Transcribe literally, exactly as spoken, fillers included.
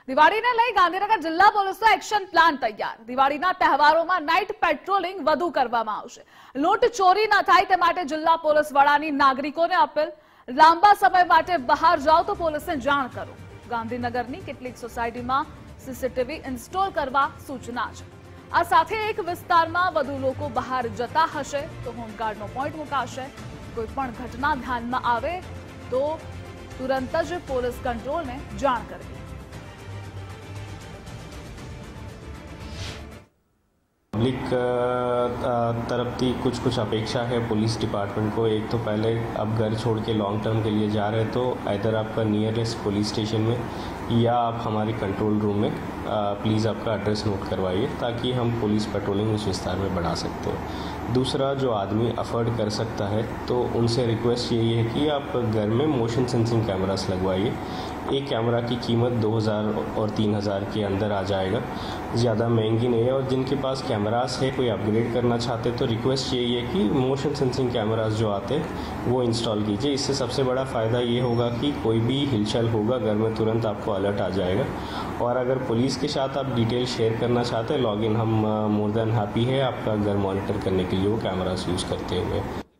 દિવાળીને લઈ ગાંધીનગર જિલ્લા પોલીસનો એક્શન પ્લાન તૈયાર। દિવાળીના તહેવારોમાં નાઇટ પેટ્રોલિંગ વધુ કરવામાં આવશે। લૂંટ ચોરી ન થાય તે માટે જિલ્લા પોલીસ વડાની નાગરિકોને અપીલ। લાંબા સમય માટે બહાર જાઓ તો પોલીસને જાણ કરો। ગાંધીનગરની કેટલીક સોસાયટીમાં સીસીટીવી ઇન્સ્ટોલ કરવા સૂચના છે। આ સાથે એક વિસ્તારમાં વધુ લોકો બહાર જતા હશે તો હોમગાર્ડનો પોઈન્ટ મુકાશે। કોઈપણ ઘટના ધ્યાનમાં આવે તો तुरंत ज पोलीस कंट्रोल ने जाण करवी। पब्लिक तरफ थी कुछ कुछ अपेक्षा है पुलिस डिपार्टमेंट को। एक तो पहले आप घर छोड़ के लॉन्ग टर्म के लिए जा रहे तो इधर आपका नियरेस्ट पुलिस स्टेशन में या आप हमारे कंट्रोल रूम में प्लीज़ आपका एड्रेस नोट करवाइए ताकि हम पुलिस पेट्रोलिंग उस विस्तार में बढ़ा सकते हैं। दूसरा, जो आदमी अफोर्ड कर सकता है तो उनसे रिक्वेस्ट यही है कि आप घर में मोशन सेंसिंग कैमरास लगवाइए। एक कैमरा की कीमत दो हज़ार और तीन हज़ार के अंदर आ जाएगा, ज़्यादा महंगी नहीं है। और जिनके पास कैमरास है कोई अपग्रेड करना चाहते तो रिक्वेस्ट यही है कि मोशन सेंसिंग कैमरास जो आते हैं वो इंस्टॉल कीजिए। इससे सबसे बड़ा फ़ायदा ये होगा कि कोई भी हिलचल होगा घर में तुरंत आपको अलर्ट आ जाएगा। और अगर पुलिस के साथ आप डिटेल शेयर करना चाहते हैं लॉगिन, हम मोर देन हैप्पी है आपका घर मॉनिटर करने के लिए वो कैमरास यूज़ करते हुए।